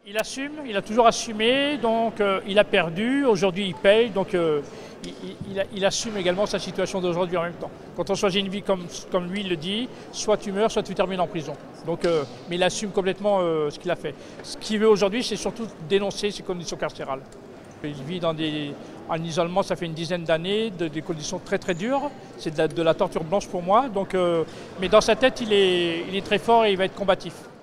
Il a toujours assumé, donc il a perdu, aujourd'hui il paye, donc il assume également sa situation d'aujourd'hui en même temps. Quand on choisit une vie comme lui le dit, soit tu meurs, soit tu termines en prison. Donc, mais il assume complètement ce qu'il a fait. Ce qu'il veut aujourd'hui, c'est surtout dénoncer ses conditions carcérales. Il vit en isolement, ça fait une dizaine d'années, des conditions très très dures. C'est de la torture blanche pour moi, donc, mais dans sa tête, il est très fort et il va être combatif.